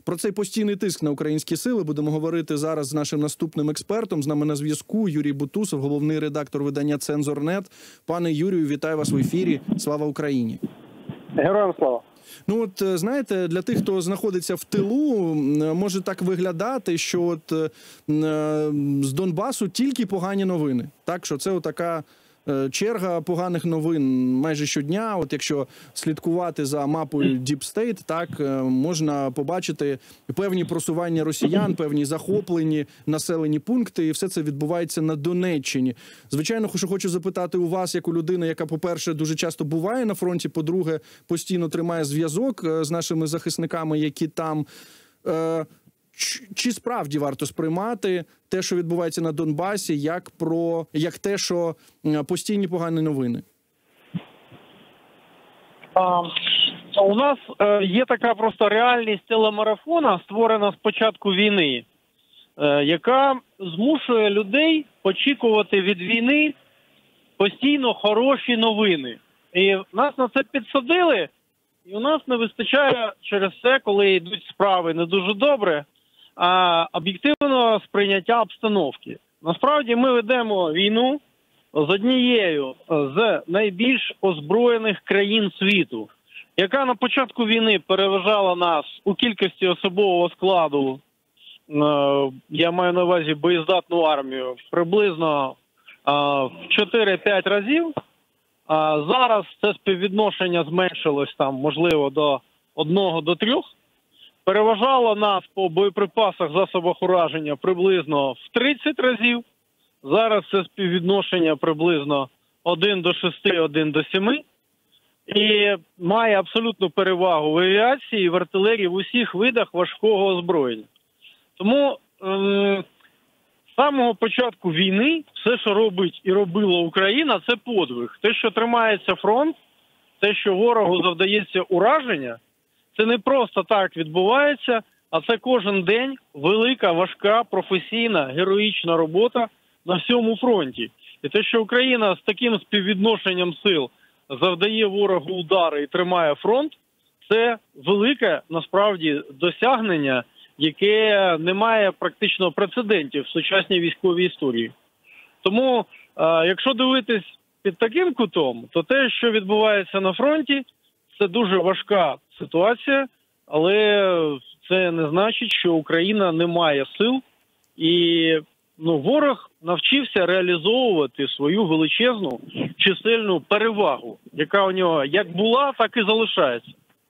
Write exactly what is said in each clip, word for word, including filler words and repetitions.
Про цей постійний тиск на українські сили будемо говорити зараз з нашим наступним експертом. З нами на зв'язку Юрій Бутусов, головний редактор видання «Цензор.нет». Пане Юрію, вітаю вас в ефірі. Слава Україні! Героям слава! Ну от, знаєте, для тих, хто знаходиться в тилу, може так виглядати, що от е, з Донбасу тільки погані новини. Так, що це отака е, черга поганих новин майже щодня. От якщо слідкувати за мапою Deep State, так, е, можна побачити певні просування росіян, певні захоплені населені пункти, і все це відбувається на Донеччині. Звичайно, що хочу запитати у вас, як у людини, яка, по-перше, дуже часто буває на фронті, по-друге, постійно тримає зв'язок з нашими захисниками, які там. Е, Чи справді варто сприймати те, що відбувається на Донбасі, як про як те, що постійні погані новини? А, у нас е, є така просто реальність телемарафона, створена з початку війни, е, яка змушує людей очікувати від війни постійно хороші новини. І нас на це підсадили, і у нас не вистачає через це, коли йдуть справи не дуже добре, а об'єктивного сприйняття обстановки. Насправді ми ведемо війну з однією з найбільш озброєних країн світу, яка на початку війни переважала нас у кількості особового складу, я маю на увазі боєздатну армію, приблизно в чотири-п'ять разів. А зараз це співвідношення зменшилось там, можливо, до одного до трьох. Переважало нас по боєприпасах, засобах ураження приблизно в тридцять разів. Зараз це співвідношення приблизно один до шести, один до семи. І має абсолютну перевагу в авіації і в артилерії в усіх видах важкого озброєння. Тому ем, з самого початку війни все, що робить і робила Україна, це подвиг. Те, що тримається фронт, те, що ворогу завдається ураження, це не просто так відбувається, а це кожен день велика, важка, професійна, героїчна робота на всьому фронті. І те, що Україна з таким співвідношенням сил завдає ворогу удари і тримає фронт, це велике, насправді, досягнення, яке не має практично прецедентів в сучасній військовій історії. Тому, якщо дивитись під таким кутом, то те, що відбувається на фронті, це дуже важка ситуація, але це не значить, що Україна не має сил. І ну, ворог навчився реалізовувати свою величезну чисельну перевагу, яка у нього як була, так і залишається.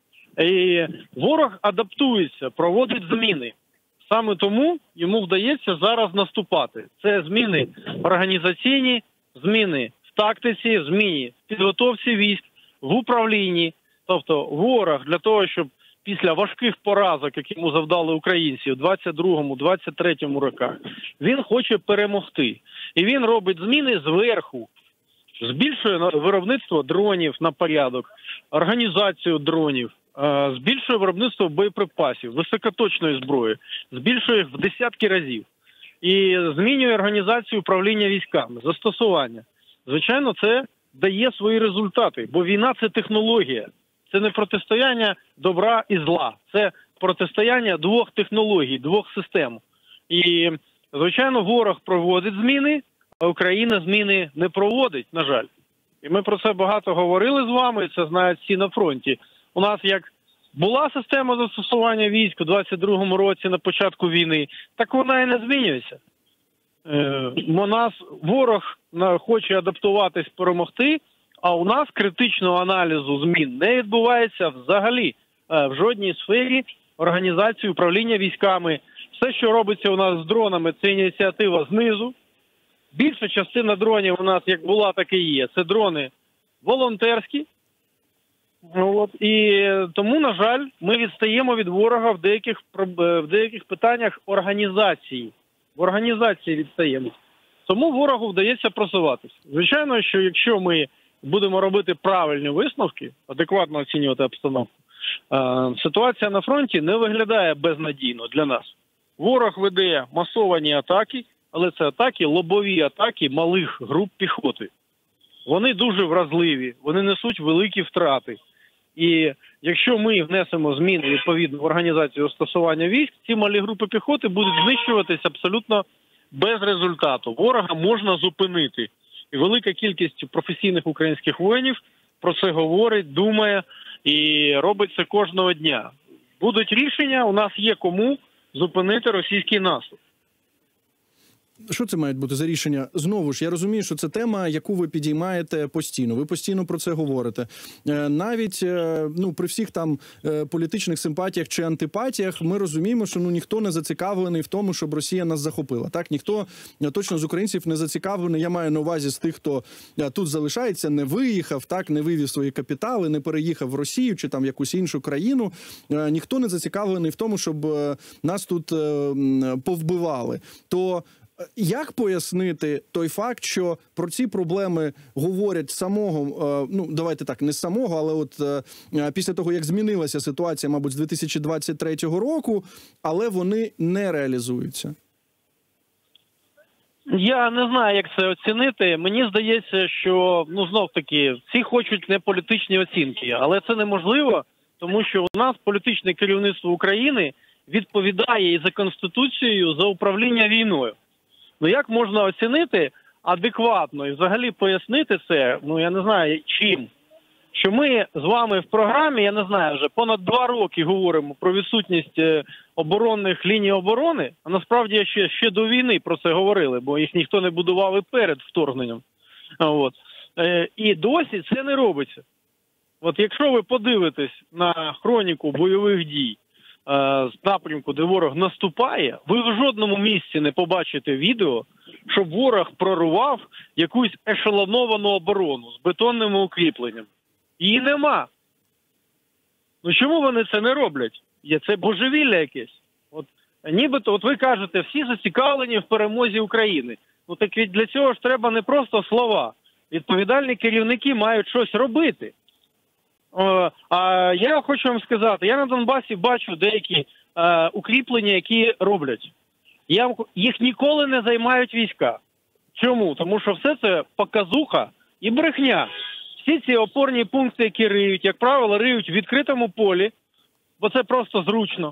І ворог адаптується, проводить зміни. Саме тому йому вдається зараз наступати. Це зміни організаційні, зміни в тактиці, зміни в підготовці військ, в управлінні. Тобто ворог для того, щоб після важких поразок, які йому завдали українці у двадцять другому - двадцять третьому роках, він хоче перемогти. І він робить зміни зверху. Збільшує виробництво дронів на порядок, організацію дронів, збільшує виробництво боєприпасів, високоточної зброї, збільшує їх в десятки разів. І змінює організацію управління військами, застосування. Звичайно, це дає свої результати, бо війна – це технологія. Це не протистояння добра і зла. Це протистояння двох технологій, двох систем. І, звичайно, ворог проводить зміни, а Україна зміни не проводить, на жаль. І ми про це багато говорили з вами, і це знають всі на фронті. У нас як була система застосування військ у двадцять другому році на початку війни, так вона і не змінюється. Е, у нас ворог хоче адаптуватись, перемогти, а у нас критичного аналізу змін не відбувається взагалі в жодній сфері організації управління військами. Все, що робиться у нас з дронами, це ініціатива знизу. Більша частина дронів у нас як була, так і є. Це дрони волонтерські. От. І тому, на жаль, ми відстаємо від ворога в деяких, в деяких питаннях організації. В організації відстаємо. Тому ворогу вдається просуватися. Звичайно, що якщо ми будемо робити правильні висновки, адекватно оцінювати обстановку, ситуація на фронті не виглядає безнадійно для нас. Ворог веде масовані атаки, але це атаки, лобові атаки малих груп піхоти. Вони дуже вразливі, вони несуть великі втрати. І якщо ми внесемо зміни відповідно в організацію застосування військ, ці малі групи піхоти будуть знищуватись абсолютно без результату. Ворога можна зупинити. І велика кількість професійних українських воїнів про це говорить, думає і робить це кожного дня. Будуть рішення, у нас є кому зупинити російський наступ. Що це мають бути за рішення? Знову ж, я розумію, що це тема, яку ви підіймаєте постійно. Ви постійно про це говорите. Навіть ну, при всіх там політичних симпатіях чи антипатіях ми розуміємо, що ну, ніхто не зацікавлений в тому, щоб Росія нас захопила. Так, ніхто точно з українців не зацікавлений, я маю на увазі з тих, хто тут залишається, не виїхав, так, не вивів свої капітали, не переїхав в Росію чи там в якусь іншу країну. Ніхто не зацікавлений в тому, щоб нас тут повбивали. То як пояснити той факт, що про ці проблеми говорять самого, ну, давайте так, не самого, але от після того, як змінилася ситуація, мабуть, з дві тисячі двадцять третього року, але вони не реалізуються? Я не знаю, як це оцінити. Мені здається, що, ну, знов-таки, всі хочуть не політичні оцінки, але це неможливо, тому що у нас політичне керівництво України відповідає і за Конституцією, за управління війною. Ну, як можна оцінити адекватно і взагалі пояснити це, ну, я не знаю, чим? Що ми з вами в програмі, я не знаю, вже понад два роки говоримо про відсутність оборонних ліній оборони, а насправді ще, ще до війни про це говорили, бо їх ніхто не будував і перед вторгненням. От. І досі це не робиться. От якщо ви подивитесь на хроніку бойових дій, з напрямку, де ворог наступає, ви в жодному місці не побачите відео, щоб ворог прорвав якусь ешелоновану оборону з бетонними укріпленнями. Її нема. Ну чому вони це не роблять? Є це божевілля якесь. От нібито, от ви кажете, всі зацікавлені в перемозі України. Ну так від для цього ж треба не просто слова. Відповідальні керівники мають щось робити. А я хочу вам сказати, я на Донбасі бачу деякі е, укріплення, які роблять. Я, їх ніколи не займають війська. Чому? Тому що все це показуха і брехня. Всі ці опорні пункти, які риють, як правило, риють в відкритому полі, бо це просто зручно.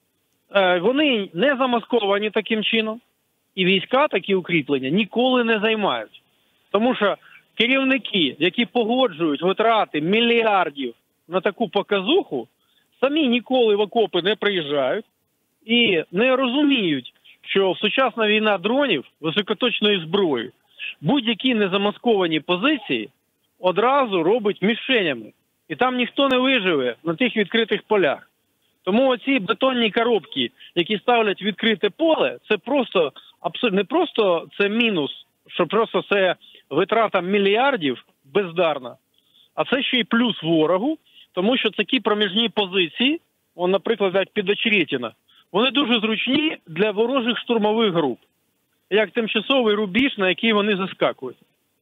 Е, вони не замасковані таким чином, і війська такі укріплення ніколи не займають. Тому що керівники, які погоджують витрати мільярдів на таку показуху, самі ніколи в окопи не приїжджають і не розуміють, що сучасна війна дронів, високоточної зброї, будь-які незамасковані позиції одразу робить мішенями. І там ніхто не виживе на тих відкритих полях. Тому оці бетонні коробки, які ставлять відкрите поле, це просто, абсолютно, не просто це мінус, що просто це витрата мільярдів бездарна, а це ще й плюс ворогу, тому що такі проміжні позиції, он, наприклад, як під Очеретино, вони дуже зручні для ворожих штурмових груп, як тимчасовий рубіж, на який вони заскакують.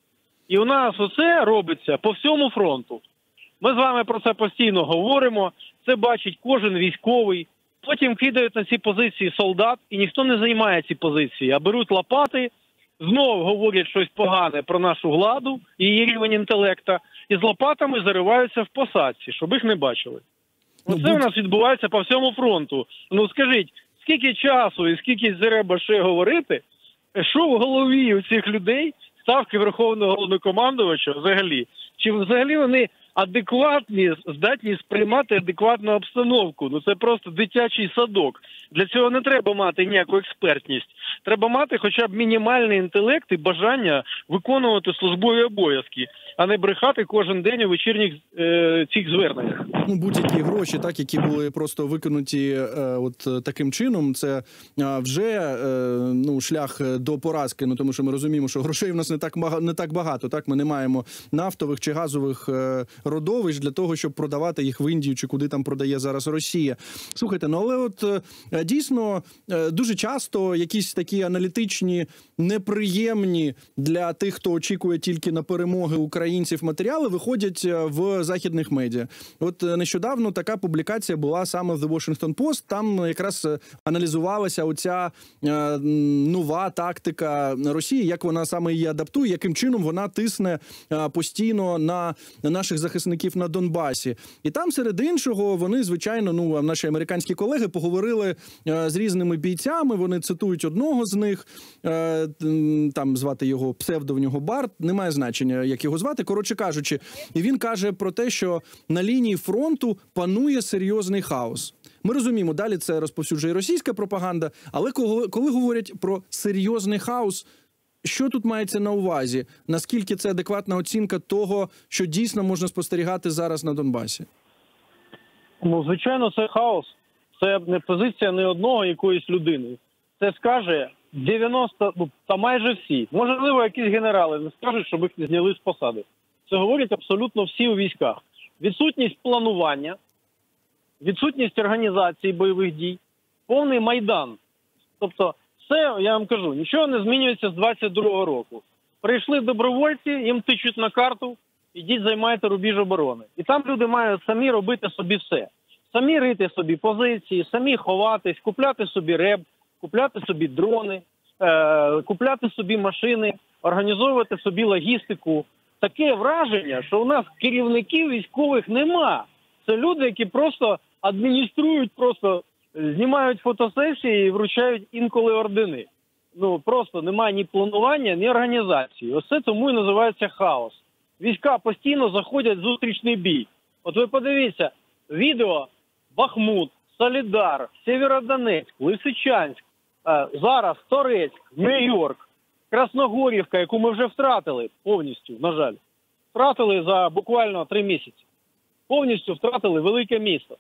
І у нас оце робиться по всьому фронту. Ми з вами про це постійно говоримо, це бачить кожен військовий, потім кидають на ці позиції солдат, і ніхто не займає ці позиції, а беруть лопати, знову говорять щось погане про нашу владу і її рівень інтелекта, і з лопатами зариваються в посадці, щоб їх не бачили. Ну, це у нас відбувається по всьому фронту. Ну скажіть, скільки часу і скільки треба ще говорити, що в голові у цих людей ставки Верховного Головнокомандувача взагалі? Чи взагалі вони адекватні, здатні сприймати адекватну обстановку? Ну це просто дитячий садок. Для цього не треба мати ніяку експертність. Треба мати хоча б мінімальний інтелект і бажання виконувати службові обов'язки, а не брехати кожен день у вечірніх е, цих зверненнях. Ну, будь-які гроші, так, які були просто викинуті е, от таким чином, це е, вже е, ну, шлях до поразки, ну, тому що ми розуміємо, що грошей в нас не так, не так багато, так, ми не маємо нафтових чи газових е, родовищ для того, щоб продавати їх в Індію чи куди там продає зараз Росія. Слухайте, ну, але от е, дійсно е, дуже часто якісь такі аналітичні, неприємні для тих, хто очікує тільки на перемоги українців матеріали, виходять в західних медіа. От нещодавно така публікація була саме в The Washington Post, там якраз аналізувалася оця е, нова тактика Росії, як вона саме її адаптує, яким чином вона тисне е, постійно на, на наших захисників. захисників на Донбасі. І там, серед іншого, вони, звичайно, ну, наші американські колеги поговорили з різними бійцями, вони цитують одного з них, там звати його, псевдо в нього Барт, немає значення, як його звати, коротше кажучи. І він каже про те, що на лінії фронту панує серйозний хаос. Ми розуміємо, далі це розповсюджує російська пропаганда, але коли, коли говорять про серйозний хаос, що тут мається на увазі? Наскільки це адекватна оцінка того, що дійсно можна спостерігати зараз на Донбасі? Ну, звичайно, це хаос. Це не позиція не одного якоїсь людини. Це скаже дев'яносто, ну, та майже всі. Можливо, якісь генерали не скажуть, щоб їх не зняли з посади. Це говорять абсолютно всі у військах. Відсутність планування, відсутність організації бойових дій, повний майдан. Тобто, це, я вам кажу, нічого не змінюється з двадцять другого року. Прийшли добровольці, їм тичуть на карту, ідіть займайте рубіж оборони. І там люди мають самі робити собі все. Самі рити собі позиції, самі ховатись, купляти собі реб, купляти собі дрони, е- купляти собі машини, організовувати собі логістику. Таке враження, що у нас керівників військових нема. Це люди, які просто адмініструють, просто знімають фотосесії і вручають інколи ордени. Ну, просто немає ні планування, ні організації. Ось це тому і називається хаос. Війська постійно заходять в зустрічний бій. От ви подивіться, відео Бахмут, Солідар, Сєвєродонецьк, Лисичанськ, зараз Торецьк, Нью-Йорк, Красногорівка, яку ми вже втратили повністю, на жаль. Втратили за буквально три місяці. Повністю втратили велике місто.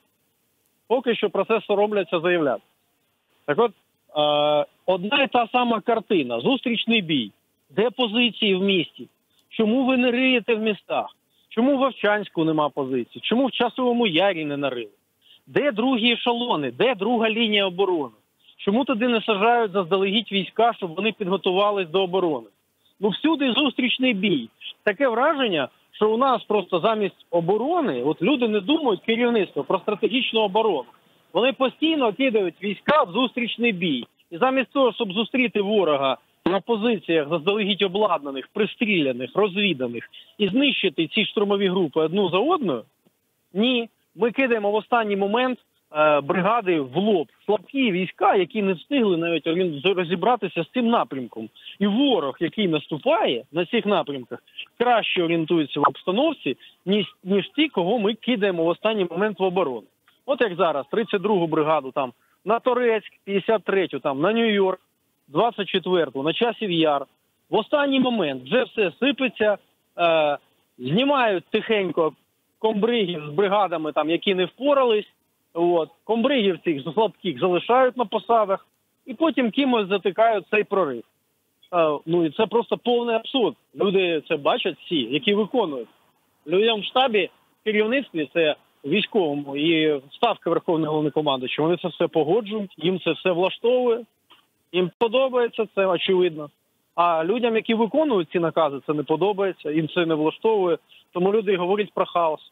Поки що про це соромляться заявляти. Так от, е, одна і та сама картина. Зустрічний бій. Де позиції в місті? Чому ви не риєте в містах? Чому в Вовчанську нема позицій? Чому в Часовому Ярі не нарили? Де другі ешелони? Де друга лінія оборони? Чому туди не саджають заздалегідь війська, щоб вони підготувались до оборони? Ну, всюди зустрічний бій. Таке враження, що у нас просто замість оборони, от люди не думають, керівництво, про стратегічну оборону. Вони постійно кидають війська в зустрічний бій. І замість того, щоб зустріти ворога на позиціях заздалегідь обладнаних, пристріляних, розвіданих і знищити ці штурмові групи одну за одною, ні, ми кидаємо в останній момент е, бригади в лоб. Слабкі війська, які не встигли навіть розібратися з цим напрямком. І ворог, який наступає на цих напрямках, краще орієнтується в обстановці, ніж, ніж ті, кого ми кидаємо в останній момент в оборону. От як зараз, тридцять другу бригаду там на Торецьк, п'ятдесят третю там на Нью-Йорк, двадцять четверту на Часів Яр. В останній момент вже все сипеться, е, знімають тихенько комбригів з бригадами, там, які не впорались. От. Комбригів цих слабких залишають на посадах і потім кимось затикають цей прорив. Е, ну і це просто повний абсурд. Люди це бачать всі, які виконують. Людям в штабі, в керівництві, це військовому і ставка Верховного Головнокомандуючого, вони це все погоджують, їм це все влаштовує, їм подобається це, очевидно. А людям, які виконують ці накази, це не подобається, їм це не влаштовує, тому люди говорять про хаос.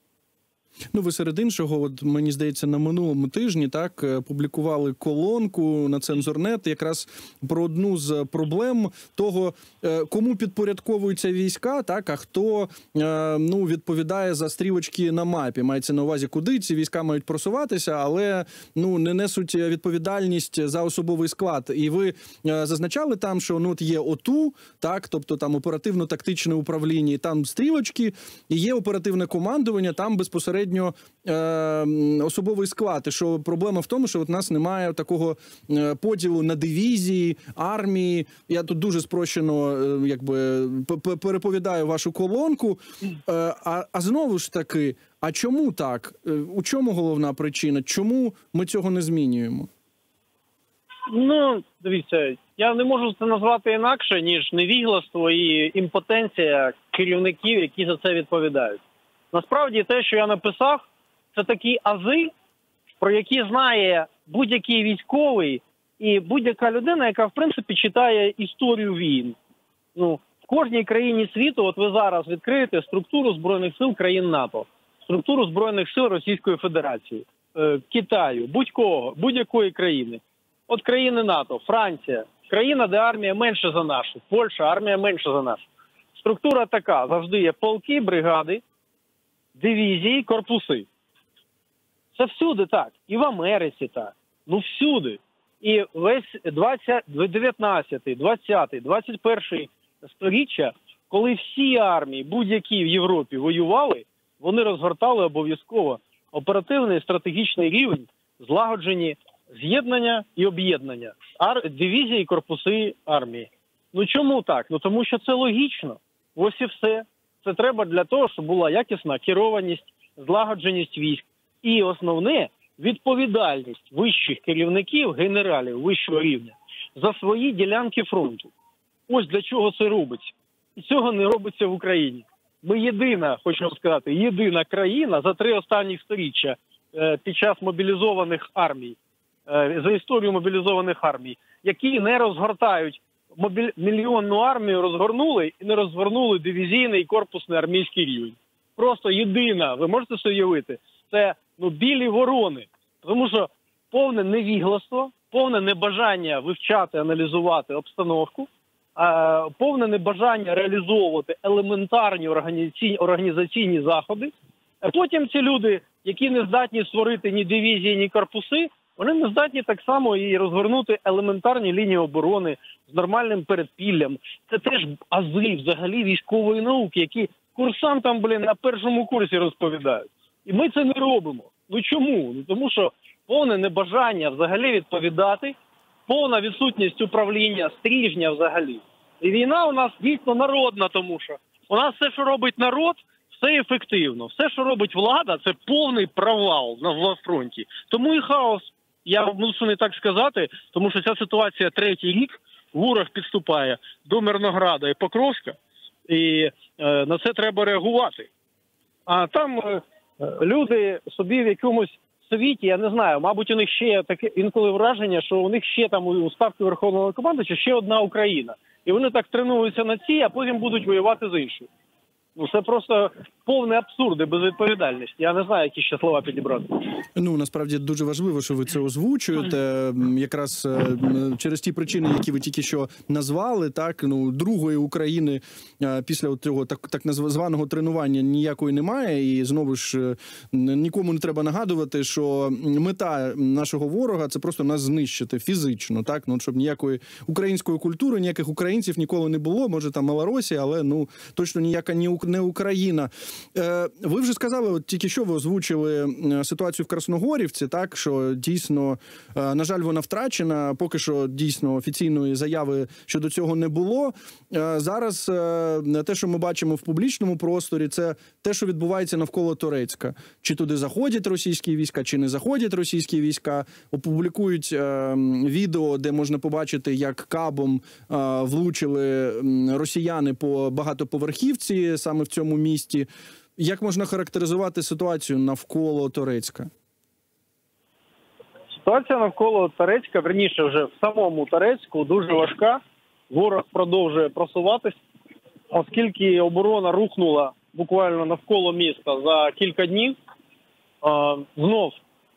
Ну, ви серед іншого, от, мені здається, на минулому тижні так публікували колонку на Цензорнет якраз про одну з проблем того, кому підпорядковуються війська, так, а хто ну, відповідає за стрілочки на мапі. Мається на увазі, куди ці війська мають просуватися, але ну, не несуть відповідальність за особовий склад. І ви зазначали там, що ну, от є ОТУ, так, тобто там оперативно-тактичне управління, і там стрілочки, і є оперативне командування, там безпосередньо особовий склад, і що проблема в тому, що от у нас немає такого поділу на дивізії, армії. Я тут дуже спрощено якби переповідаю вашу колонку. А, а знову ж таки, а чому так? У чому головна причина? Чому ми цього не змінюємо? Ну, дивіться, я не можу це назвати інакше, ніж невігластво і імпотенція керівників, які за це відповідають. Насправді те, що я написав, це такі ази, про які знає будь-який військовий і будь-яка людина, яка, в принципі, читає історію війн. Ну, в кожній країні світу, от ви зараз відкриєте структуру Збройних сил країн НАТО, структуру Збройних сил Російської Федерації, е, Китаю, будь-кого, будь-якої країни. От країни НАТО, Франція, країна, де армія менше за нашу, Польща, армія менше за нашу. Структура така, завжди є полки, бригади, дивізії, корпуси. Це всюди так. І в Америці так. Ну всюди. І весь дев'ятнадцятий, двадцятий, двадцять перший сторіччя, коли всі армії, будь-які в Європі воювали, вони розгортали обов'язково оперативний стратегічний рівень, злагоджені з'єднання і об'єднання. Ар... Дивізії, корпуси армії. Ну чому так? Ну тому що це логічно. Ось і все. Це треба для того, щоб була якісна керованість, злагодженість військ. І основне – відповідальність вищих керівників, генералів вищого рівня за свої ділянки фронту. Ось для чого це робиться. І цього не робиться в Україні. Ми єдина, хочу сказати, єдина країна за три останні сторіччя е, під час мобілізованих армій, е, за історію мобілізованих армій, які не розгортають мобіль... мільйонну армію, розгорнули і не розгорнули дивізійний і корпусний армійський рівень. Просто єдина, ви можете собі уявити, це ну, білі ворони. Тому що повне невігластво, повне небажання вивчати, аналізувати обстановку, повне небажання реалізовувати елементарні організаційні, організаційні заходи. А потім ці люди, які не здатні створити ні дивізії, ні корпуси, вони не здатні так само і розгорнути елементарні лінії оборони з нормальним передпіллям. Це теж ази взагалі військової науки, які курсантам, блін, на першому курсі розповідають. І ми це не робимо. Ну чому? Ну тому що повне небажання взагалі відповідати, повна відсутність управління, стрижня взагалі. І війна у нас дійсно народна, тому що у нас все, що робить народ, все ефективно. Все, що робить влада, це повний провал на фронті. Тому і хаос. Я мушу так сказати, тому що ця ситуація третій рік, ворог підступає до Мирнограда і Покровська, і е, на це треба реагувати. А там е, люди собі в якомусь світі, я не знаю, мабуть, у них ще таке інколи враження, що у них ще там у ставки Верховного командувача ще одна Україна. І вони так тренуються на цій, а потім будуть воювати з іншою. Ну, це просто повний абсурд і безвідповідальність. Я не знаю, які ще слова підібрати. Ну, насправді, дуже важливо, що ви це озвучуєте. Якраз через ті причини, які ви тільки що назвали, так, ну, другої України після цього так, так званого тренування ніякої немає. І знову ж нікому не треба нагадувати, що мета нашого ворога – це просто нас знищити фізично, так, ну, щоб ніякої української культури, ніяких українців ніколи не було. Може, там Малоросія, але, ну, точно ніяка не Україна. Ви вже сказали, от тільки що ви озвучили ситуацію в Красногорівці, так, що дійсно, на жаль, вона втрачена, поки що дійсно офіційної заяви щодо цього не було. Зараз те, що ми бачимо в публічному просторі, це те, що відбувається навколо Торецька. Чи туди заходять російські війська, чи не заходять російські війська. Опублікують відео, де можна побачити, як кабом влучили росіяни по багатоповерхівці саме в цьому місті. Як можна характеризувати ситуацію навколо Торецька? Ситуація навколо Торецька, верніше вже в самому Торецьку, дуже важка. Ворог продовжує просуватись, оскільки оборона рухнула буквально навколо міста за кілька днів. Знов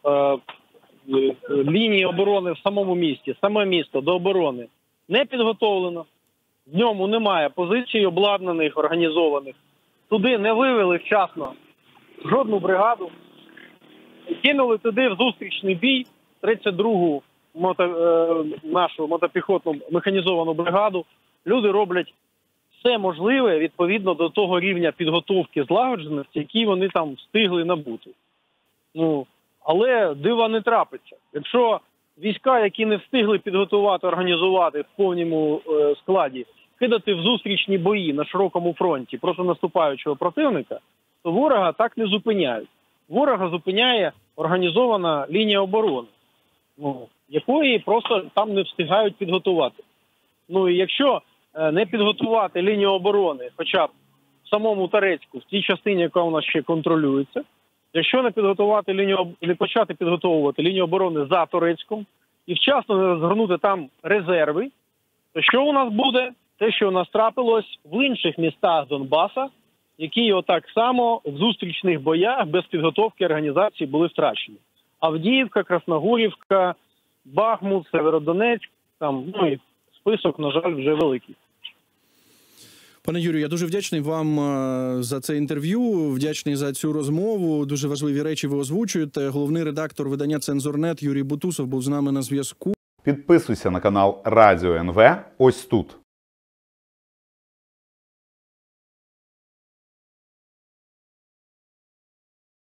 лінії оборони в самому місті, саме місто до оборони не підготовлено. В ньому немає позицій обладнаних, організованих. Туди не вивели вчасно жодну бригаду. Кинули туди в зустрічний бій тридцять другу мото, е, нашу мотопіхотну механізовану бригаду. Люди роблять все можливе відповідно до того рівня підготовки злагодженості, який вони там встигли набути. Ну, але дива не трапиться. Якщо війська, які не встигли підготувати, організувати в повному е, складі, кидати в зустрічні бої на широкому фронті проти наступаючого противника, то ворога так не зупиняють. Ворога зупиняє організована лінія оборони, ну, якої просто там не встигають підготувати. Ну і якщо е, не підготувати лінію оборони, хоча б в самому Торецьку, в тій частині, яка у нас ще контролюється, якщо не підготувати лінію, не почати підготовувати лінію оборони за Торецьком і вчасно не розгорнути там резерви, то що у нас буде? Те, що у нас трапилось в інших містах Донбаса, які отак само в зустрічних боях без підготовки організації були втрачені. Авдіївка, Красногорівка, Бахмут, Северодонецьк, там, ну і список, на жаль, вже великий. Пане Юрію, я дуже вдячний вам е, за це інтерв'ю, вдячний за цю розмову. Дуже важливі речі ви озвучуєте. Головний редактор видання «Цензор.нет» Юрій Бутусов був з нами на зв'язку. Підписуйся на канал Радіо ен ве ось тут.